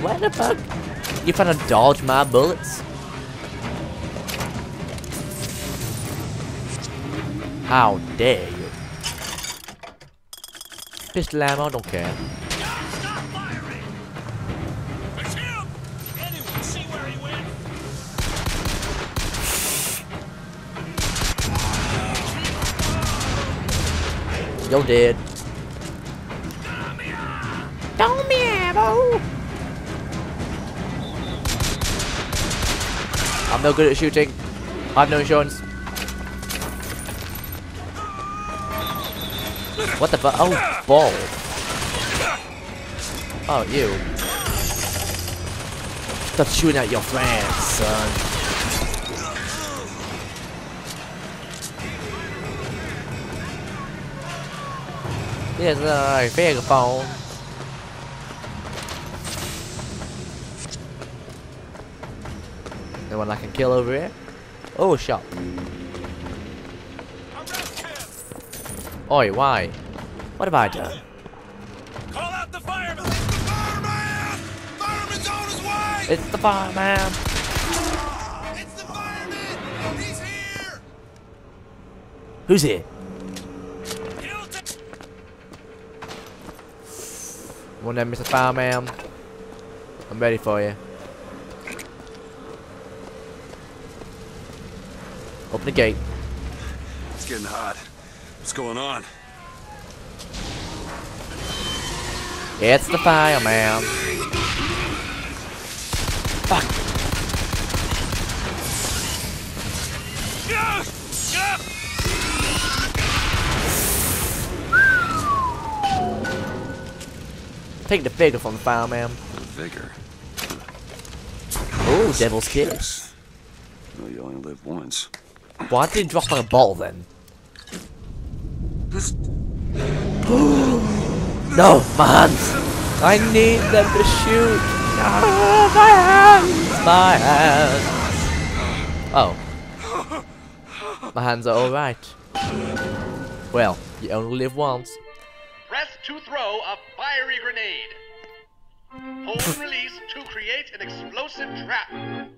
Where the fuck? You trying to dodge my bullets? How dare you? Pistol ammo, don't care. Stop firing! It's him! Anyone see where he went? You're dead. Don't be ammo! I'm no good at shooting. I have no insurance. What the fuck? Oh, ball. Oh, you. Stop shooting at your friends, son. Yes, big phone. Anyone I can kill over here? Oh, a shot. Oi, why? What have I done? Call out the fireman! It's the fireman! Fireman's on his way! It's the fireman! It's the fireman! He's here! Who's here? Well then, Mr. Fireman. I'm ready for you. Open the gate. It's getting hot. What's going on? It's the fireman. Fuck. Take the figure from the fireman. The vigor. Oh, devil's kiss. Well, you only live once. Why did he drop like a ball then? No, my hands! I need them to shoot! No, my hands! My hands! Oh. My hands are alright. Well, you only live once. Press to throw a fiery grenade. Hold and release to create an explosive trap.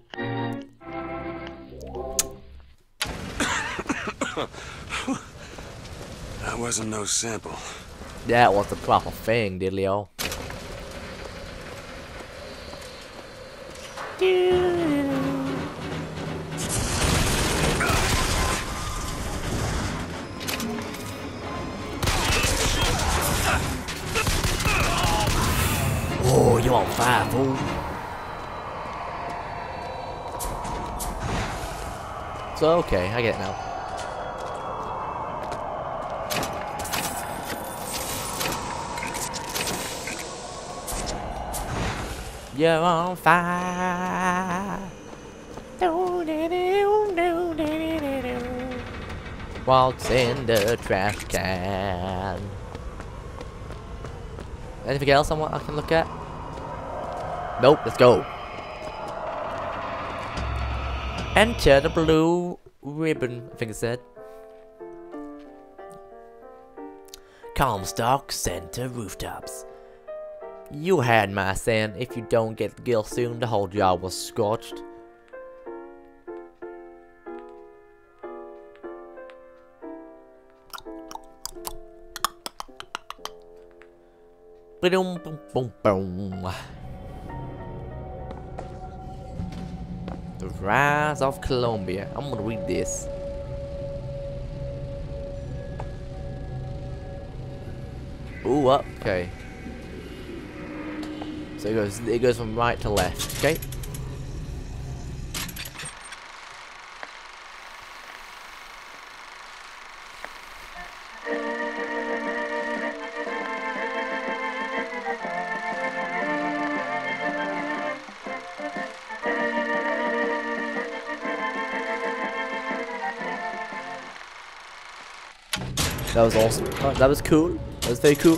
That wasn't no sample. That was the proper thing, diddly-o. Oh, you on fire, fool. So, okay, I get it now. You're on fire. Walks in the trash can. Anything else I can look at? Nope, let's go. Enter the blue ribbon, I think it said. Comstock Center rooftops. You had my saying, if you don't get the gill soon, the whole job was scorched. Boom, boom, boom, boom. The Rise of Columbia. I'm gonna read this. Ooh, up. Okay. So it goes from right to left. Okay. That was awesome. Oh, that was cool. That was very cool.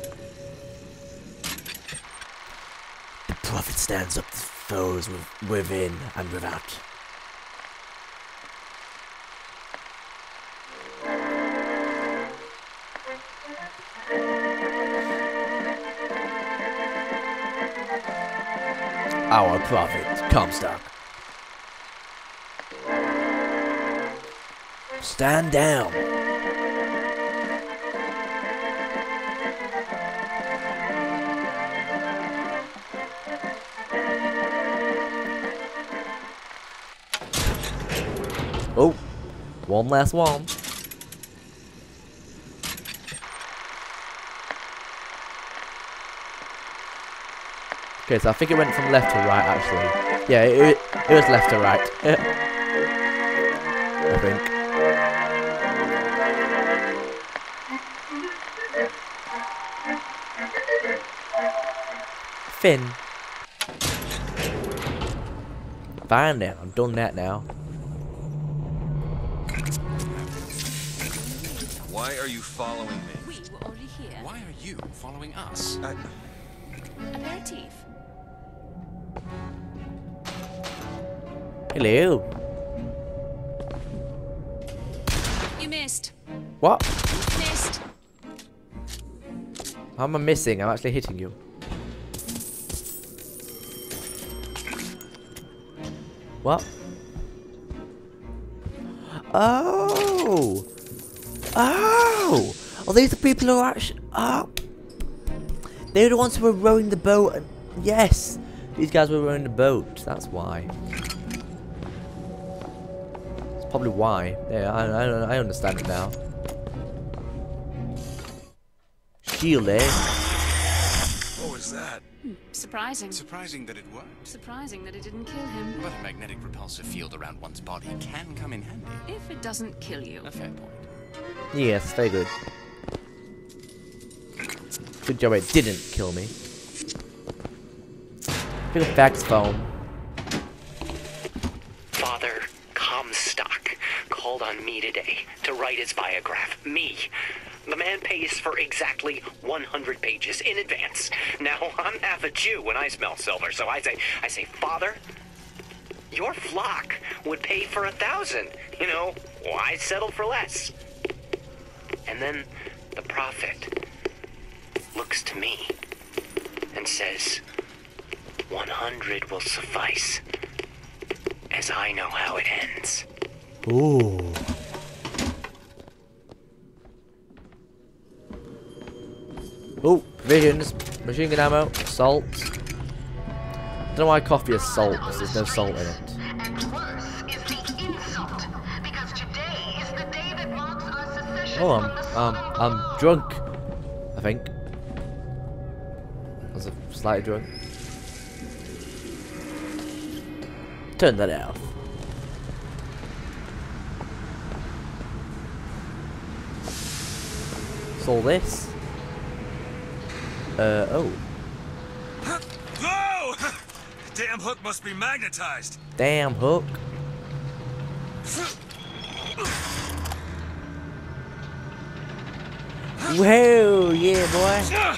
The prophet stands up to foes within and without. our prophet, Comstock. Stand down. Oh, one last one. Okay, so I think it went from left to right, actually. Yeah, it was left to right. I think. Finn. Fine then, I've done that now. Why are you following me? We were already here. Why are you following us? Aperitif. Hello. You missed. What? Missed. How am I missing? I'm actually hitting you. What? Oh! Oh! Oh, these are people who are actually... Oh! They're the ones who were rowing the boat. And yes! These guys were rowing the boat. That's why. That's probably why. Yeah, I understand it now. Shield, eh? What was that? Surprising. Surprising that it worked. Surprising that it didn't kill him. But a magnetic repulsive field around one's body can come in handy. If it doesn't kill you. A fair point. Yes, very good. Good job it didn't kill me. Pick up Fax phone. Father Comstock called on me today to write his biograph. Me. The man pays for exactly 100 pages in advance. Now, I'm half a Jew when I smell silver, so I say, Father, your flock would pay for 1,000. You know, why settle for less? And then the prophet looks to me and says, 100 will suffice, as I know how it ends. Ooh. Oh, provisions, machine gun ammo, salt. Don't know why coffee has salt, because there's no salt in it. And worse is the insult, because today is the day that marks our secession Oh, from the Soviet I'm drunk. I think. I was slightly drunk. Turn that off. So this. Oh. Whoa! Damn hook must be magnetized. Damn hook. Whoa, yeah, boy.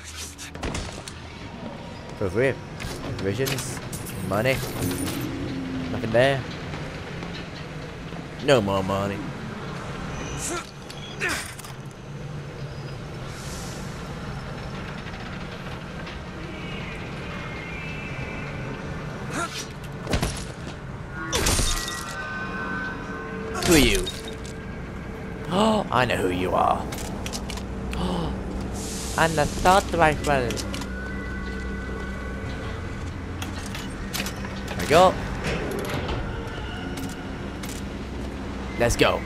Provisions, money. Nothing there. No more money. Who are you? Oh, I know who you are. Oh, and the third rifle. There we go. Let's go.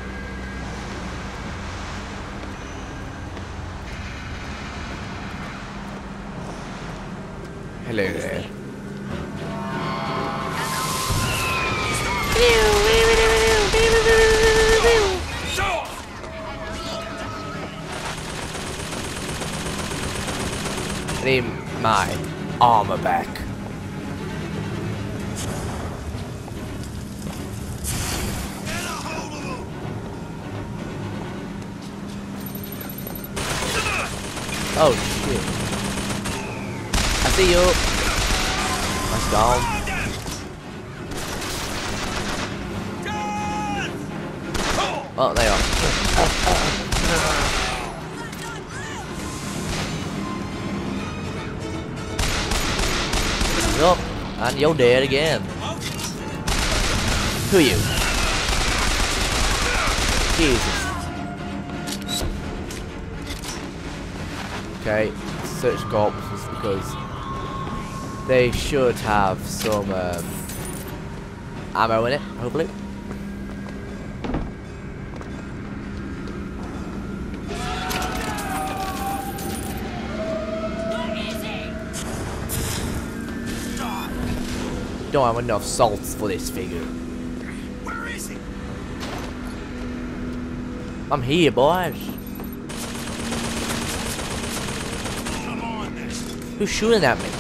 Hello there. I need my armor back. Oh shit. I see you. That's gone. Oh, they are. Up. And you're dead again. Who are you? Jesus. Okay, search corpses because they should have some ammo in it, hopefully. Don't have enough salts for this figure. Where is he? I'm here, boys. Come on then. Who's shooting at me?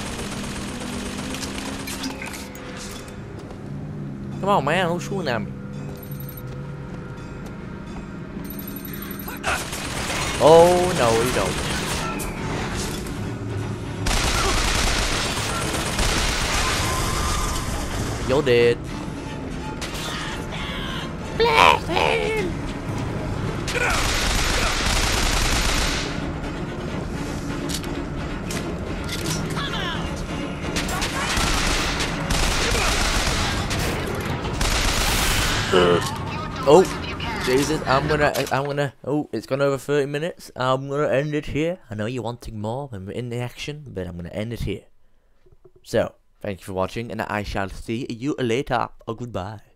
Come on, man. Who's shooting at me? Oh, no, you don't. You're dead. Blast Oh, Jesus, I'm gonna, oh, it's gone over 30 minutes. I'm gonna end it here. I know you're wanting more when we're in the action, but I'm gonna end it here. So, thank you for watching, and I shall see you later. Goodbye.